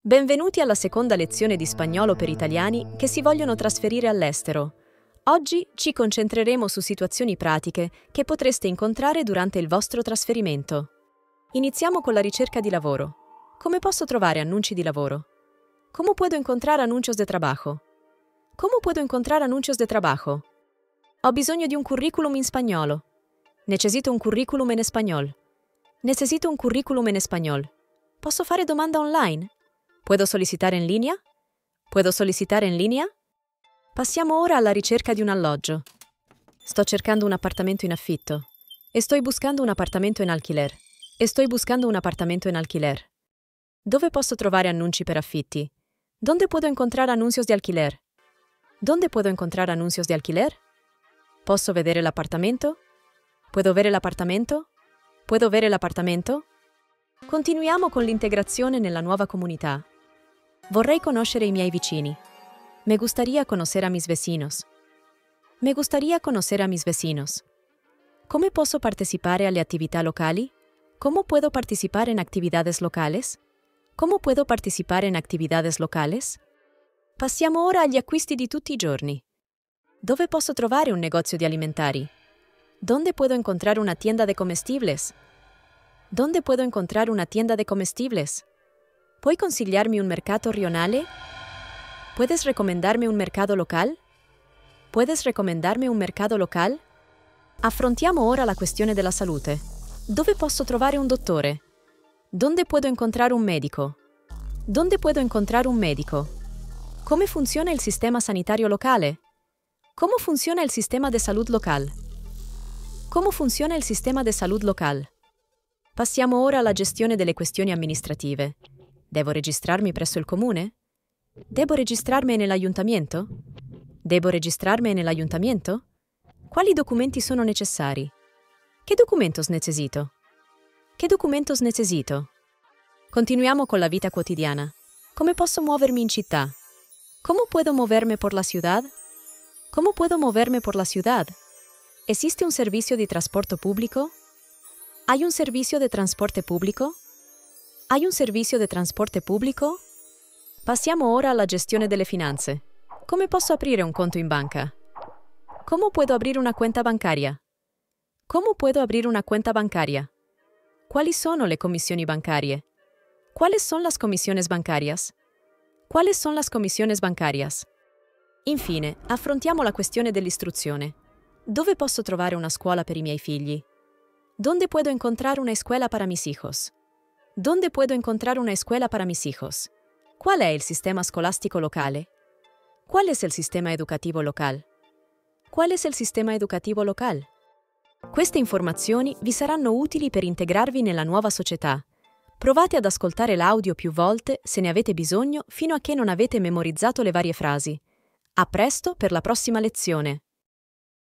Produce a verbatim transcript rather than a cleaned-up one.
Benvenuti alla seconda lezione di spagnolo per italiani che si vogliono trasferire all'estero. Oggi ci concentreremo su situazioni pratiche che potreste incontrare durante il vostro trasferimento. Iniziamo con la ricerca di lavoro. Come posso trovare annunci di lavoro? ¿Cómo puedo encontrar anuncios de trabajo? ¿Cómo puedo encontrar anuncios de trabajo? Ho bisogno di un curriculum in spagnolo. Necesito un curriculum en español. Necesito un curriculum en español. Posso fare domanda online? ¿Puedo solicitar en línea? ¿Puedo solicitar en línea? Passiamo ora alla ricerca di un alloggio. Sto cercando un appartamento in affitto. Estoy buscando un appartamento en alquiler. Estoy buscando un appartamento en alquiler. Dove posso trovare annunci per affitti? ¿Dónde puedo encontrar anuncios de alquiler? ¿Dónde puedo encontrar anuncios de alquiler? Posso vedere l'appartamento? ¿Puedo ver el appartamento? ¿Puedo ver el appartamento? Continuiamo con l'integrazione nella nuova comunità. Vorrei conoscere i miei vicini. Me gustaría conocer a mis vecinos. Me gustaría conocer a mis vecinos. Come posso partecipare alle attività locali? ¿Cómo puedo participar en actividades locales? ¿Cómo puedo participar en actividades locales? Passiamo ora agli acquisti di tutti i giorni. Dove posso trovare un negozio di alimentari? ¿Dónde puedo encontrar una tienda de comestibles? ¿Dónde puedo encontrar una tienda de comestibles? ¿Puoi consigliarmi un mercato rionale? ¿Puedes recomendarme un mercado local? ¿Puedes recomendarme un mercado local? Affrontiamo ora la questione della salute. Dove posso trovare un dottore? ¿Dónde puedo encontrar un médico? ¿Dónde puedo encontrar un médico? Come funziona il sistema sanitario locale? ¿Cómo funciona el sistema de salud local? ¿Cómo funciona el sistema de salud local? Passiamo ora alla gestione delle questioni amministrative. Devo registrarmi presso il comune? Debo registrarmi nell'ayuntamiento? Debo registrarmi nell'ayuntamiento? Quali documenti sono necessari? Che documentos necesito? Che documentos necesito? Continuiamo con la vita quotidiana. Come posso muovermi in città? ¿Cómo puedo moverme por la ciudad? ¿Cómo puedo moverme por la ciudad? ¿Existe un servicio de transporte público? ¿Hay un servicio de transporte público? ¿Hay un servicio de transporte público? Passiamo ora alla gestione delle finanze. Come posso aprire un conto in banca? ¿Cómo puedo abrir una cuenta bancaria? ¿Cómo puedo abrir una cuenta bancaria? ¿Cuáles sono le commissioni bancarie? ¿Cuáles son las comisiones bancarias? ¿Cuáles son las comisiones bancarias? Infine, affrontiamo la questione dell'istruzione. Dove posso trovare una scuola per i miei figli? ¿Dónde puedo encontrar una escuela para mis hijos? ¿Dónde puedo encontrar una escuela para mis hijos? ¿Cuál è il sistema scolastico locale? ¿Cuál es el sistema educativo local? ¿Cuál es el sistema educativo local? Queste informazioni vi saranno utili per integrarvi nella nuova società. Provate ad ascoltare l'audio più volte se ne avete bisogno fino a che non avete memorizzato le varie frasi. A presto per la prossima lezione!